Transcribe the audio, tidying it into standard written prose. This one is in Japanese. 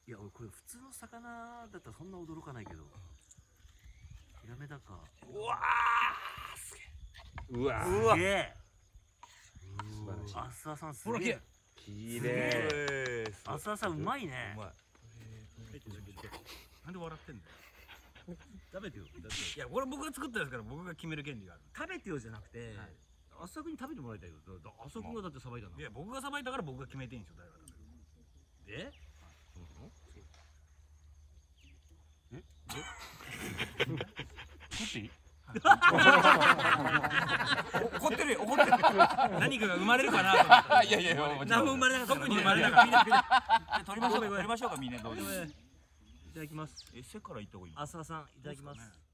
いや俺これ普通の魚だったらそんな驚かないけど、ヒラメだか。 うわー、すげえ。 うわすげえ。 素晴らしい。 あすわさんすほら、 げえ。 きれい。 あすわさんうまいね。 うまい。なんで笑ってんだよ。 食べてよ。だっていや、これ僕が作ったやつから僕が決める権利がある。 食べてよじゃなくて、あすわくんに食べてもらいたいよ。あすわくんがだってさばいたんだ。 いや、僕がさばいたから僕が決めていいんですよ、誰が食べる。 で？取っていい？ 怒ってるよ、怒ってる。何かが生まれるかなと思った。 いやいやいや、 何も生まれなかった。 特に生まれなかった。取りましょうか、みんなどうぞ。 いただきます。 背から行った方がいい。 あすわさんいただきます。